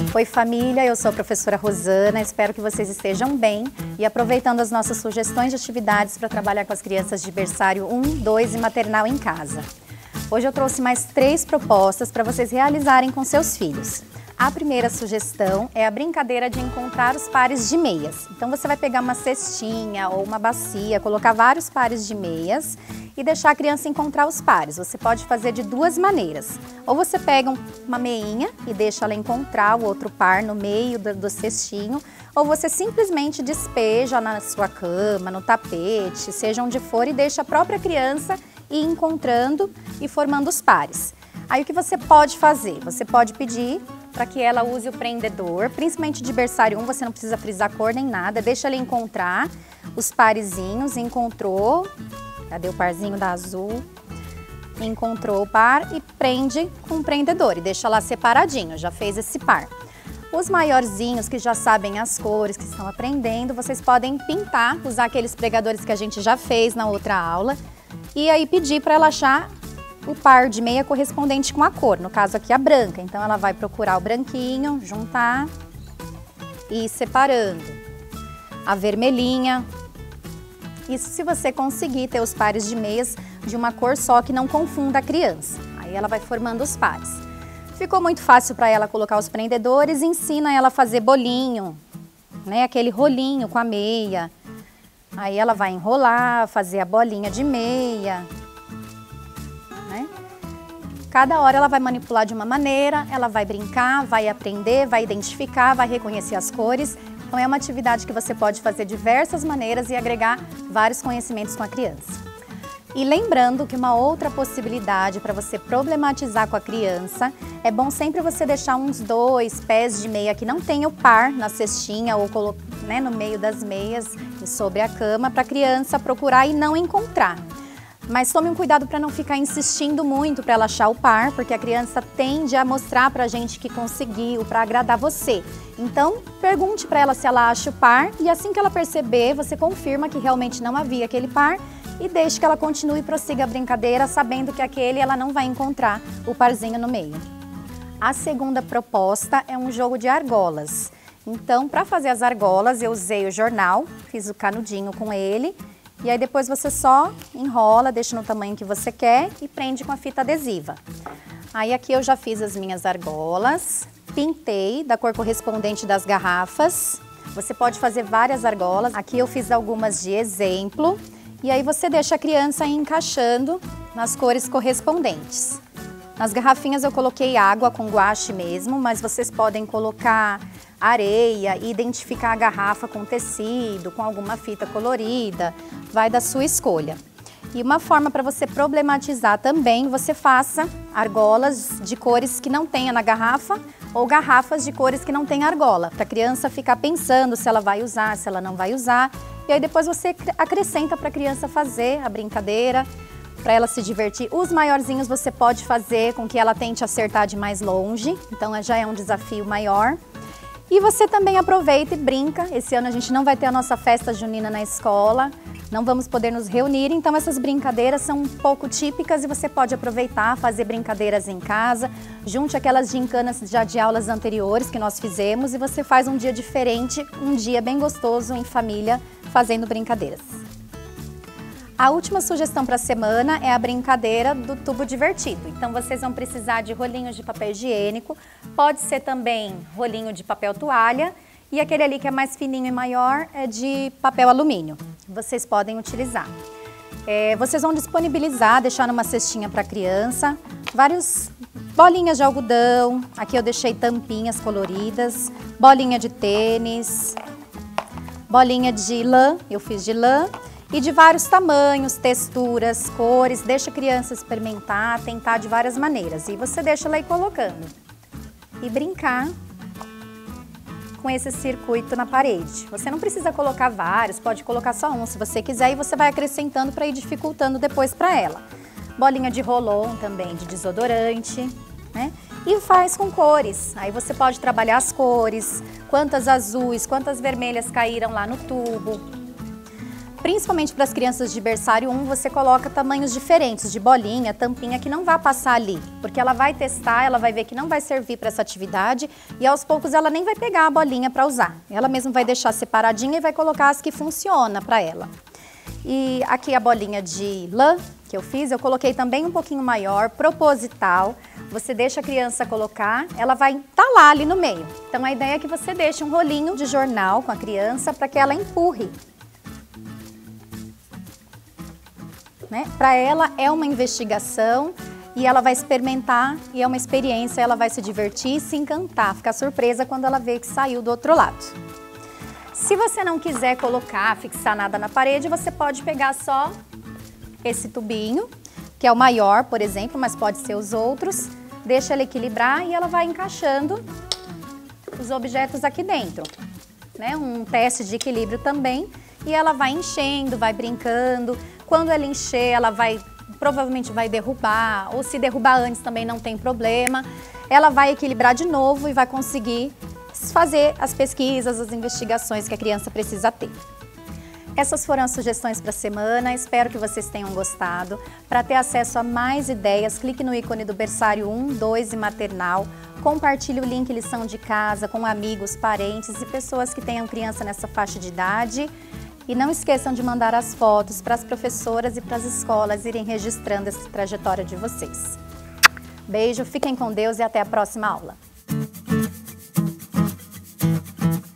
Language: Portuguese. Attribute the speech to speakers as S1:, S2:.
S1: Oi família, eu sou a professora Rosana, espero que vocês estejam bem e aproveitando as nossas sugestões de atividades para trabalhar com as crianças de berçário 1, 2 e maternal em casa. Hoje eu trouxe mais 3 propostas para vocês realizarem com seus filhos. A primeira sugestão é a brincadeira de encontrar os pares de meias. Então você vai pegar uma cestinha ou uma bacia, colocar vários pares de meias e deixar a criança encontrar os pares. Você pode fazer de 2 maneiras. Ou você pega uma meinha e deixa ela encontrar o outro par no meio do cestinho, ou você simplesmente despeja na sua cama, no tapete, seja onde for, e deixa a própria criança ir encontrando e formando os pares. Aí o que você pode fazer? Você pode pedir para que ela use o prendedor, principalmente de berçário 1, você não precisa frisar cor nem nada, deixa ela encontrar os parezinhos, encontrou, cadê o parzinho da azul? Encontrou o par e prende com o prendedor e deixa lá separadinho, já fez esse par. Os maiorzinhos que já sabem as cores, que estão aprendendo, vocês podem pintar, usar aqueles pregadores que a gente já fez na outra aula e aí pedir para ela achar o par de meia correspondente com a cor, no caso aqui a branca. Então ela vai procurar o branquinho, juntar e ir separando. A vermelhinha. Isso se você conseguir ter os pares de meias de uma cor só que não confunda a criança. Aí ela vai formando os pares. Ficou muito fácil para ela colocar os prendedores, ensina ela a fazer bolinho, né? Aquele rolinho com a meia. Aí ela vai enrolar, fazer a bolinha de meia. Cada hora ela vai manipular de uma maneira, ela vai brincar, vai aprender, vai identificar, vai reconhecer as cores. Então é uma atividade que você pode fazer de diversas maneiras e agregar vários conhecimentos com a criança. E lembrando que uma outra possibilidade para você problematizar com a criança, é bom sempre você deixar uns 2 pés de meia que não tenha o par na cestinha ou né, no meio das meias e sobre a cama para a criança procurar e não encontrar. Mas tome um cuidado para não ficar insistindo muito para ela achar o par, porque a criança tende a mostrar para a gente que conseguiu, para agradar você. Então, pergunte para ela se ela acha o par e assim que ela perceber, você confirma que realmente não havia aquele par e deixe que ela continue e prossiga a brincadeira, sabendo que aquele ela não vai encontrar o parzinho no meio. A segunda proposta é um jogo de argolas. Então, para fazer as argolas, eu usei o jornal, fiz o canudinho com ele. E aí depois você só enrola, deixa no tamanho que você quer e prende com a fita adesiva. Aí aqui eu já fiz as minhas argolas, pintei da cor correspondente das garrafas. Você pode fazer várias argolas, aqui eu fiz algumas de exemplo. E aí você deixa a criança ir encaixando nas cores correspondentes. Nas garrafinhas eu coloquei água com guache mesmo, mas vocês podem colocar areia e identificar a garrafa com tecido, com alguma fita colorida, vai da sua escolha. E uma forma para você problematizar também, você faça argolas de cores que não tenha na garrafa ou garrafas de cores que não tem argola, para a criança ficar pensando se ela vai usar, se ela não vai usar. E aí depois você acrescenta para a criança fazer a brincadeira, para ela se divertir. Os maiorzinhos você pode fazer com que ela tente acertar de mais longe, então já é um desafio maior. E você também aproveita e brinca. Esse ano a gente não vai ter a nossa festa junina na escola, não vamos poder nos reunir, então essas brincadeiras são um pouco típicas e você pode aproveitar, fazer brincadeiras em casa, junte aquelas gincanas já de aulas anteriores que nós fizemos e você faz um dia diferente, um dia bem gostoso em família, fazendo brincadeiras. A última sugestão para a semana é a brincadeira do tubo divertido. Então vocês vão precisar de rolinhos de papel higiênico, pode ser também rolinho de papel toalha e aquele ali que é mais fininho e maior é de papel alumínio. Vocês podem utilizar. Vocês vão disponibilizar, deixar numa cestinha para a criança, várias bolinhas de algodão, aqui eu deixei tampinhas coloridas, bolinha de tênis, bolinha de lã, eu fiz de lã. E de vários tamanhos, texturas, cores, deixa a criança experimentar, tentar de várias maneiras. E você deixa ela ir colocando. E brincar com esse circuito na parede. Você não precisa colocar vários, pode colocar só um se você quiser e você vai acrescentando para ir dificultando depois para ela. Bolinha de roll-on também, de desodorante, né? E faz com cores. Aí você pode trabalhar as cores, quantas azuis, quantas vermelhas caíram lá no tubo. Principalmente para as crianças de berçário 1, você coloca tamanhos diferentes, de bolinha, tampinha, que não vai passar ali. Porque ela vai testar, ela vai ver que não vai servir para essa atividade e aos poucos ela nem vai pegar a bolinha para usar. Ela mesma vai deixar separadinha e vai colocar as que funcionam para ela. E aqui a bolinha de lã que eu fiz, eu coloquei também um pouquinho maior, proposital. Você deixa a criança colocar, ela vai entalar ali no meio. Então a ideia é que você deixe um rolinho de jornal com a criança para que ela empurre. Né? Para ela é uma investigação e ela vai experimentar e é uma experiência, ela vai se divertir, se encantar, ficar surpresa quando ela vê que saiu do outro lado. Se você não quiser colocar, fixar nada na parede, você pode pegar só esse tubinho, que é o maior, por exemplo, mas pode ser os outros. Deixa ela equilibrar e ela vai encaixando os objetos aqui dentro. Né? Um teste de equilíbrio também. E ela vai enchendo, vai brincando. Quando ela encher, ela provavelmente vai derrubar, ou se derrubar antes também não tem problema. Ela vai equilibrar de novo e vai conseguir fazer as pesquisas, as investigações que a criança precisa ter. Essas foram as sugestões para a semana, espero que vocês tenham gostado. Para ter acesso a mais ideias, clique no ícone do berçário 1, 2 e maternal. Compartilhe o link lição de casa com amigos, parentes e pessoas que tenham criança nessa faixa de idade. E não esqueçam de mandar as fotos para as professoras e para as escolas irem registrando essa trajetória de vocês. Beijo, fiquem com Deus e até a próxima aula.